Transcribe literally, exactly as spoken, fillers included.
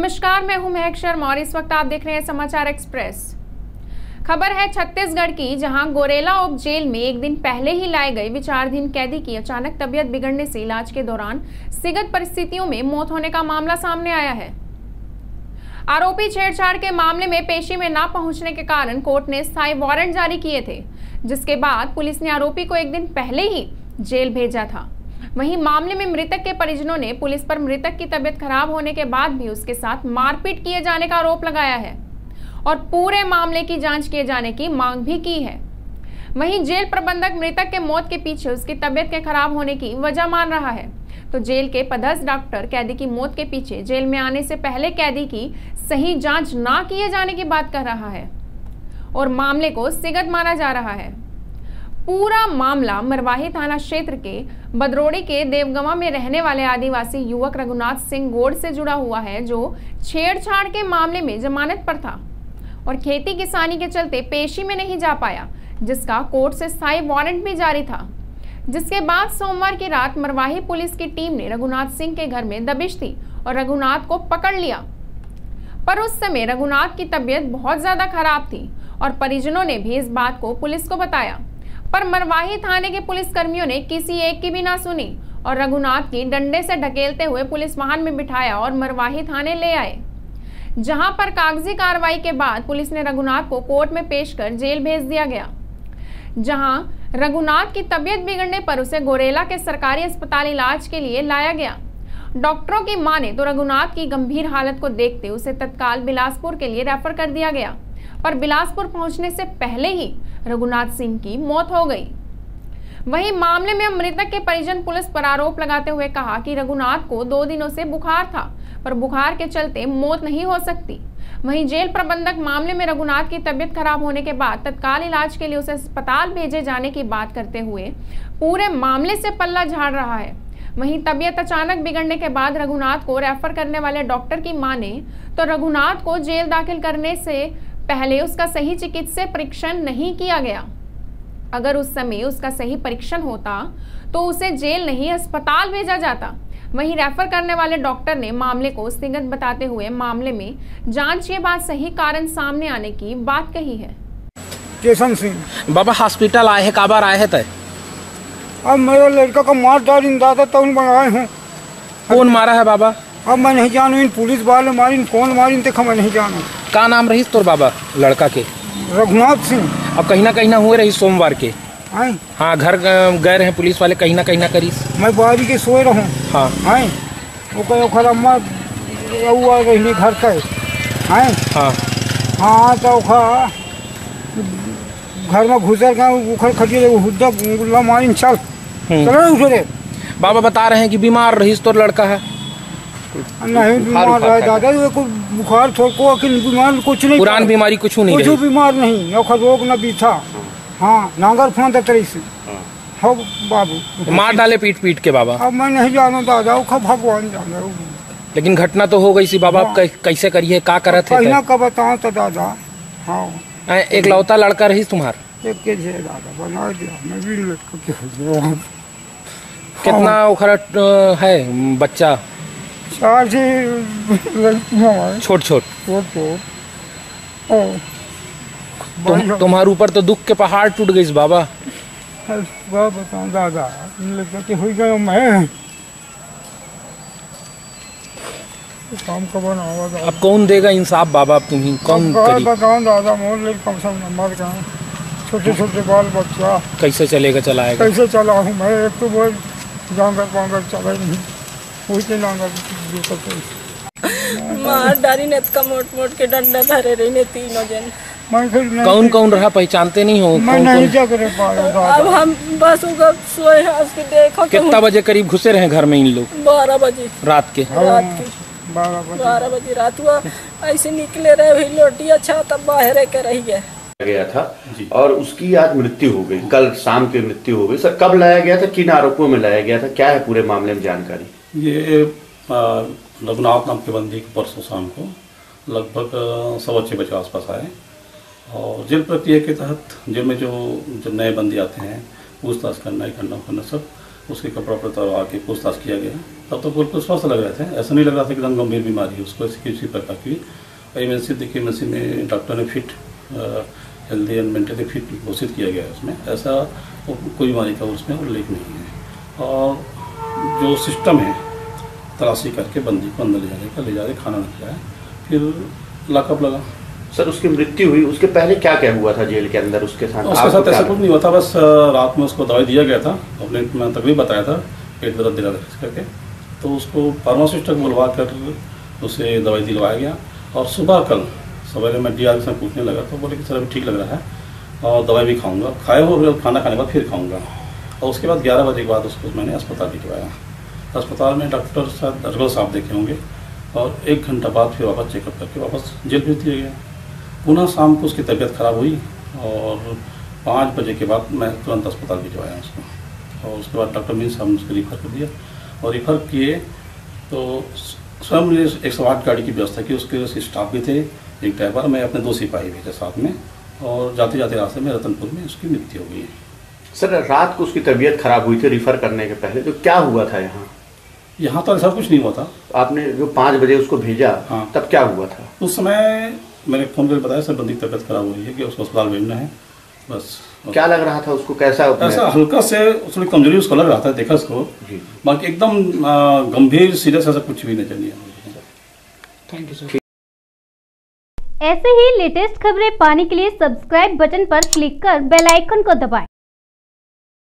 नमस्कार, मैं हूं महक शर्मा और इस वक्त आप देख रहे हैं समाचार एक्सप्रेस। खबर है छत्तीसगढ़ की, जहां गोरेला उप जेल में एक दिन पहले ही लाए गए विचाराधीन कैदी की अचानक तबीयत बिगड़ने से इलाज के दौरान सिगत परिस्थितियों में मौत होने का मामला सामने आया है। आरोपी छेड़छाड़ के मामले में पेशी में न पहुंचने के कारण कोर्ट ने स्थायी वारंट जारी किए थे, जिसके बाद पुलिस ने आरोपी को एक दिन पहले ही जेल भेजा था। वहीं मामले में मृतक के परिजनों ने पुलिस पर मृतक की तबीयत खराब होने के बाद भी उसके साथ मारपीट किए जाने का आरोप लगाया है और पूरे मामले की जांच किए जाने की मांग भी की है। वहीं जेल प्रबंधक मृतक के मौत के पीछे उसकी तबीयत के खराब होने की वजह मान रहा है, तो जेल के पदस्थ डॉक्टर कैदी की मौत के पीछे जेल में आने से पहले कैदी की सही जांच ना किए जाने की बात कर रहा है और मामले को सिगत माना जा रहा है। पूरा मामला मरवाही थाना क्षेत्र के बदरोड़ी के देवगवा में रहने वाले आदिवासी युवक रघुनाथ सिंह गोड़ से जुड़ा हुआ है, जो छेड़छाड़ के मामले में जमानत पर था और खेती किसानी के चलते पेशी में नहीं जा पाया, जिसका कोर्ट से स्थायी वारंट भी जारी था। जिसके बाद सोमवार की रात मरवाही पुलिस की टीम ने रघुनाथ सिंह के घर में दबिश दी और रघुनाथ को पकड़ लिया, पर उस समय रघुनाथ की तबीयत बहुत ज्यादा खराब थी और परिजनों ने भी इस बात को पुलिस को बताया, पर मरवाही थाने के पुलिस कर्मियों ने किसी एक की भी ना सुनी और रघुनाथ की डंडे से ढकेलते हुए पुलिस वाहन में बिठाया और मरवाही थाने ले आए, जहां पर कागजी कार्रवाई के बाद पुलिस ने रघुनाथ को कोर्ट में पेश कर जेल भेज दिया गया, जहां रघुनाथ की तबीयत बिगड़ने पर उसे गोरेला के सरकारी अस्पताल इलाज के लिए लाया गया। डॉक्टरों की माने तो रघुनाथ की गंभीर हालत को देखते उसे तत्काल बिलासपुर के लिए रेफर कर दिया गया, पर बिलासपुर पहुंचने से पहले ही रघुनाथ सिंह की मौत हो गई। वहीं मामले में मृतक के परिजन पुलिस पर आरोप लगाते हुए कहा कि रघुनाथ को दो दिनों से बुखार था, पर बुखार के चलते मौत नहीं हो सकती। वहीं जेल प्रबंधक मामले में रघुनाथ की तबीयत खराब होने के बाद तत्काल इलाज के लिए उसे अस्पताल भेजे जाने की बात करते हुए पूरे मामले से पल्ला झाड़ रहा है। वहीं तबीयत अचानक बिगड़ने के बाद रघुनाथ को रेफर करने वाले डॉक्टर की माने तो रघुनाथ को जेल दाखिल करने से पहले उसका सही चिकित्सीय परीक्षण नहीं किया गया। अगर उस समय उसका सही परीक्षण होता तो उसे जेल नहीं अस्पताल भेजा जाता। वहीं रेफर करने वाले डॉक्टर ने मामले को स्थिगत बताते हुए मामले में जांच के बाद सही कारण सामने आने की बात कही है। केशव सिंह बाबा हॉस्पिटल आए हैं, काबर आए हैं तय? अब मेरा लड़का का मार डाल दादा तो बनाए हूँ। कौन मारा है बाबा? अब मैं नहीं जानू, इन पुलिस वाले मारी कौन मारी तक मैं नहीं जानू। का नाम रही तोर बाबा लड़का के? रघुनाथ सिंह। अब कहीं ना कहीं ना हुए रही सोमवार के। आए? हाँ, घर गए रहे पुलिस वाले, कहीं ना कहीं ना करी। मैं बारी के सोए रहूँ। हाँ आए वो कहो खर अम्मा रहुआ रही घर का। आए हाँ हाँ तो खा घर में घुसर का उखड़ खटिए हुद्दा गुल्ला मारी चल चलो उसे। बाबा बता रहे हैं कि बीमार रही तोर लड़का है। नहीं बीमार रहा दादा, ये कोई बुखार थोड़ा को कि बीमार कुछ नहीं, पुरान बीमारी कुछ नहीं कुछ बीमार नहीं, और रोग न भी था। हाँ नांगर फांद तरी से हो बाबू मार डाले पीट पीट के बाबा। अब मैं नहीं जाना दादा, वो भगवान जाने। लेकिन घटना तो हो गई सी बाबा। अब कैसे करिए, का करत है? कहना का बताओ तो दादा। हाँ एक लौता लड़का रही तुम्हार? एक के जे दादा बना दिया, मैं भी लड़का के हो गया। कितना उखड़ा है बच्चा? चार से लड़कियां छोट छोट छोट छोट। तुम तुम्हारे ऊपर तो दुख के पहाड़ टूट गई बाबा। बताओ दादा, लड़का के हो गया मैं काम का बनाओ। अब कौन देगा इंसाफ बाबा? अब तुम ही कौन करी? बताओ दादा, मोर ले कम से कम नंबर का छोटे छोटे बाल बच्चा कैसे चलेगा चलाएगा? कैसे चला हूँ मैं? एक तो वो जांगर पांगर चला नहीं, वही के नांगर मार डारी ने का मोट मोट के डंडा धरे रही ने तीनों जन। कौन कौन रहा पहचानते नहीं हो? मैं नहीं जग रहे पाया। अब हम बस उधर सोए हैं, उसके देखो कितना बजे करीब घुसे रहे घर में इन लोग? बारह बजे रात के। रात के बारह बजे बारह बजे रात हुआ। ऐसे निकले रहे वही लोटी अच्छा तब बाहर के रही गए गया था और उसकी आज मृत्यु हो गई। कल शाम की मृत्यु हो गई। सर कब लाया गया था, किन आरोपों में लाया गया था, क्या है पूरे मामले में जानकारी? ये रघुनाथ नाम के बंदी को परसों शाम को लगभग सवा छः बजे आसपास आए और जेल प्रक्रिया के तहत जेल में जो जो नए बंदी आते हैं पूछताछ करना इकट्ठा करना सब उसके कपड़ा पर उतारवा के पूछताछ किया गया। तब तो बिल्कुल स्वस्थ लग रहे थे, ऐसा नहीं लग रहा था कि एकदम गंभीर बीमारी है उसको, किसी प्रकार की। इमरजेंसी देखिए इमरजेंसी में डॉक्टर ने fit healthy and mentally fit घोषित किया गया है उसमें, ऐसा कोई बीमारी का उसमें उल्लेख नहीं है। और जो सिस्टम है तलाशी करके बंदी को अंदर ले जाने का, ले जाके खाना नहीं खिलाया, फिर लॉकअप लगा। सर उसकी मृत्यु हुई, उसके पहले क्या क्या हुआ था जेल के अंदर उसके साथ? उसके साथ ऐसा कुछ नहीं हुआ था, बस रात में उसको दवाई दिया गया था, अपने मैं तकलीफ बताया था पेट दर्द दिला करके, तो उसको फार्मासिस्ट तक बुलवा कर उसे दवाई दिलवाया गया। और सुबह कल सवेरे मैं डी आर से पूछने लगा तो बोले कि सर अभी ठीक लग रहा है और दवाई भी खाऊंगा, खाए हो खाना खाने के बाद फिर खाऊंगा। और उसके बाद ग्यारह बजे के बाद उसको मैंने अस्पताल भिजवाया। अस्पताल में डॉक्टर साहब रघुवर साहब देखे होंगे और एक घंटा बाद फिर वापस चेकअप करके वापस जेल भेज दिया गया। पुनः शाम को उसकी तबीयत खराब हुई और पाँच बजे के बाद मैं तुरंत अस्पताल भिजवाया उसको। और उसके बाद डॉक्टर मीन साहब ने उसको रिफ़र कर दिया और रिफ़र किए तो स्वयं ने एक सौ आठ गाड़ी की व्यवस्था की, उसके स्टाफ भी थे, एक ड्राइवर, मैं अपने दो सिपाही भेजे साथ में, और जाते जाते रास्ते में रतनपुर में उसकी मृत्यु हो गई। सर रात को उसकी तबीयत खराब हुई थी रिफ़र करने के पहले, तो क्या हुआ था यहाँ? यहाँ तो ऐसा कुछ नहीं हुआ था। आपने जो पाँच बजे उसको भेजा, हाँ, तब क्या हुआ था? उस समय मैंने फ़ोन करके बताया सर बंदी की तबीयत खराब हुई है कि उसको अस्पताल भेजना है, बस। क्या लग रहा था उसको, कैसा? ऐसा हल्का से थोड़ी कमजोरी उसको लग रहा था, देखा उसको, बाकी एकदम गंभीर सीरियस ऐसा कुछ भी नजर नहीं आया। Thank you sir. ऐसे ही लेटेस्ट खबरें पाने के लिए सब्सक्राइब बटन पर क्लिक कर बेल आइकन को दबाएं।